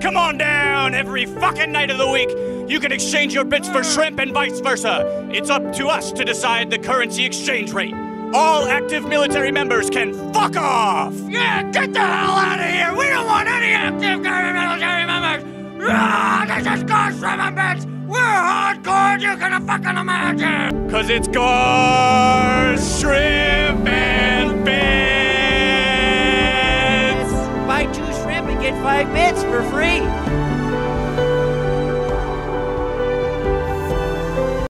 come on down every fucking night of the week. You can exchange your bits for shrimp and vice versa. It's up to us to decide the currency exchange rate. All active military members can fuck off! Yeah, get the hell out of here! We don't want any active military members! This is Garth Shrimp and Bits! We're hardcore, you can fucking imagine! Cause it's Garth Shrimp and Bits! Buy 2 shrimp and get 5 bits for free.